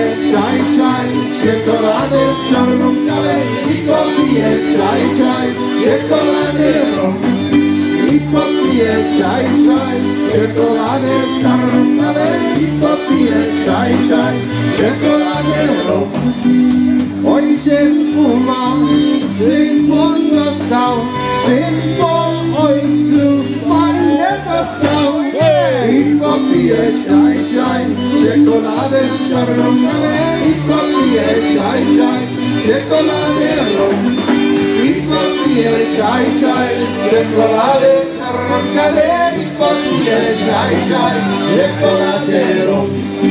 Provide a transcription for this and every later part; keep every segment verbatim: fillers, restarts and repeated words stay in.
czaj, czaj, czekoladę w czarną kawę i popije czaj, czaj, czekoladę rum. I popije czaj, czaj, czekoladę w czarną kawę i popije czaj, czaj, czekoladę rum. Ojciec umarł, syn pozostał, syn po ojcu fajnie dostał. I popije czaj, czaj, czekoladę w czarną kawę i popije czaj, czaj, czekoladę rum. I popije czaj, czaj, czekoladę w czarną kawę i popije czaj, czaj, czekoladę rum.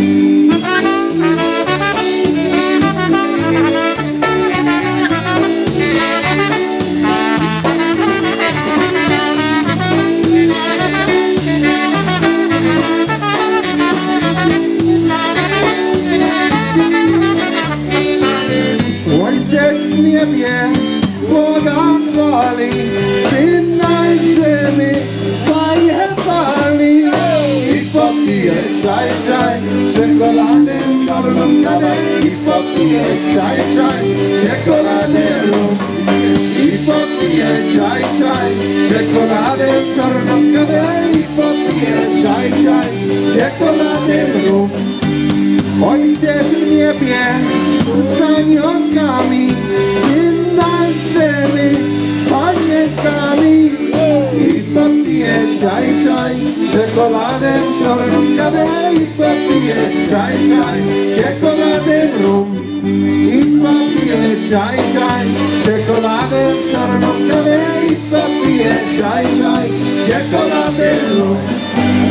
Ojciec w niebie Boga chwali, Syn na ziemi Panie chwali. I popije czaj, czaj, czekoladę w czarną kawę i popije czaj, czaj, czekoladę rum. I popije czaj, czaj, czekoladę w czarną kawę i popije czaj, czaj, czekoladę rum. Ojciec w niebie z aniołkami, Syn na ziemi z panienkami. I popije czaj, czaj, czekoladę w czarną kawę i popije czaj, czaj, czekoladę rum. I popije czaj, czaj, czekoladę w czarną kawę i popije czaj, czaj, czekoladę rum.